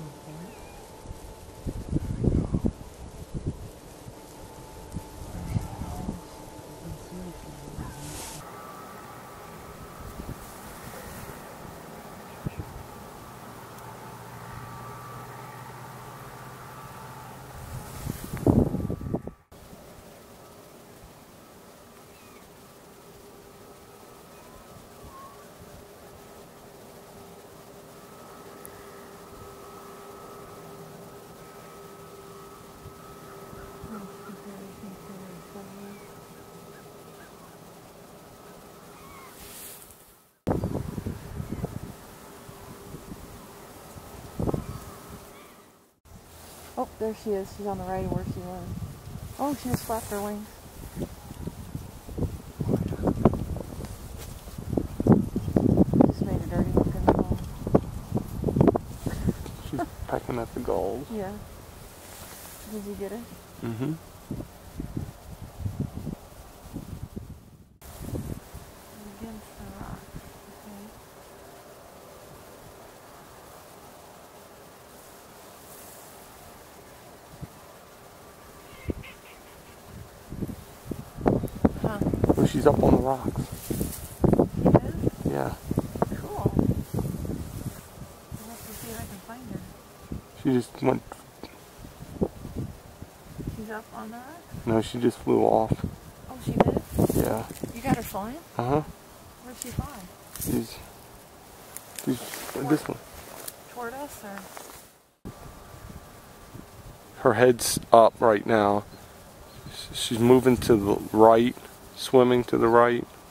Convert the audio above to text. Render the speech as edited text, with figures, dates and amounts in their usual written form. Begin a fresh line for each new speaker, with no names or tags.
Oh, there she is. She's on the right of where she was. Oh, she just flapped her wings. Just made a dirty looking hole.
She's pecking at the gulls.
Yeah. Did you get her?
Mm-hmm.
Against the rock. Okay. Huh.
Well, she's up on the rocks.
She is?
Yeah.
Cool. I'll have to see if I can find her.
She just went.
She's up on the rock?
No, she just flew off.
Oh, she did?
Yeah.
You got her flying?
Uh-huh.
Where'd she fly?
She's this one.
Toward us, or?
Her head's up right now. She's moving to the right, swimming to the right.